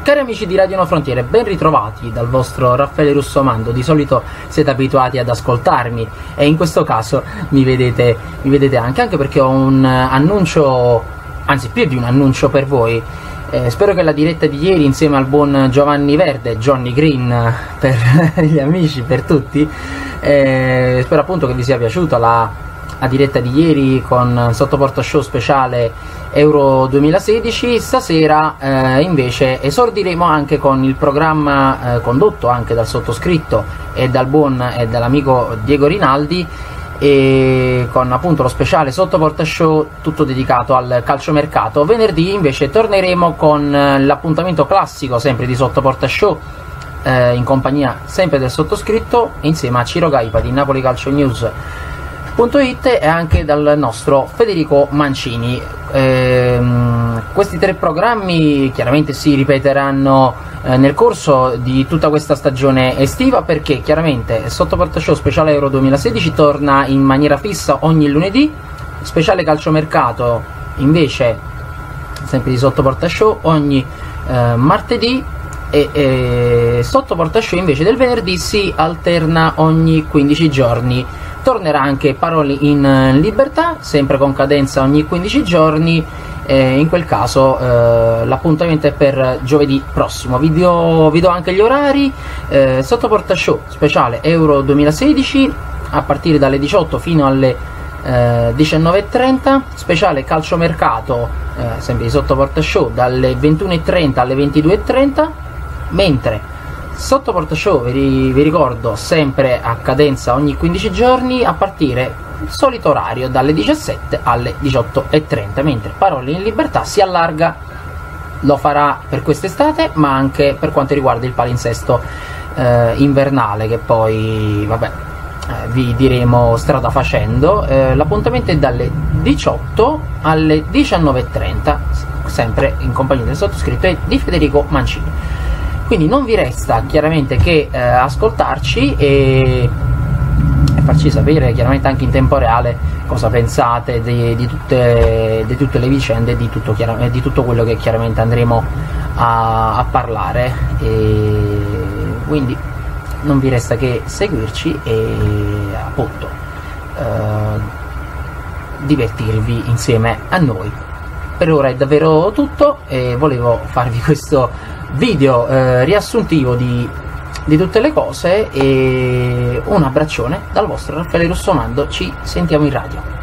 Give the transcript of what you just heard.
Cari amici di Radio No Frontiere, ben ritrovati dal vostro Raffaele Russomando. Di solito siete abituati ad ascoltarmi e in questo caso mi vedete anche perché ho un annuncio, anzi più di un annuncio per voi. Spero che la diretta di ieri insieme al buon Giovanni Verde, Johnny Green per gli amici, per tutti, spero appunto che vi sia piaciuta la diretta di ieri con Sottoporta Show speciale Euro 2016. Stasera invece esordiremo anche con il programma condotto anche dal sottoscritto e dal buon e dall'amico Diego Rinaldi, e con appunto lo speciale Sottoporta Show tutto dedicato al calciomercato. Venerdì invece torneremo con l'appuntamento classico sempre di Sottoporta Show, in compagnia sempre del sottoscritto insieme a Ciro Gaipa di Napoli Calcio News.it e anche dal nostro Federico Mancini. Questi tre programmi chiaramente si ripeteranno nel corso di tutta questa stagione estiva, perché chiaramente Sottoporta Show speciale Euro 2016 torna in maniera fissa ogni lunedì, speciale calciomercato invece sempre di Sottoporta Show ogni martedì, e Sottoporta Show invece del venerdì si alterna ogni 15 giorni. Tornerà anche Parole in Libertà, sempre con cadenza ogni 15 giorni, in quel caso l'appuntamento è per giovedì prossimo. Vi do anche gli orari. Sottoporta Show speciale Euro 2016 a partire dalle 18 fino alle 19:30, speciale calciomercato sempre di Sottoporta Show dalle 21:30 alle 22:30, mentre Sottoporta Show, vi ricordo, sempre a cadenza ogni 15 giorni a partire il solito orario dalle 17 alle 18:30, mentre Parole in Libertà si allarga, lo farà per quest'estate ma anche per quanto riguarda il palinsesto invernale, che poi vabbè vi diremo strada facendo. L'appuntamento è dalle 18 alle 19:30, sempre in compagnia del sottoscritto e di Federico Mancini. Quindi non vi resta chiaramente che ascoltarci e farci sapere chiaramente anche in tempo reale cosa pensate di tutte le vicende, di tutto quello che chiaramente andremo a parlare, e quindi non vi resta che seguirci e appunto divertirvi insieme a noi. Per ora è davvero tutto e volevo farvi questo video riassuntivo di tutte le cose, e un abbraccione dal vostro Raffaele Russomando. Ci sentiamo in radio.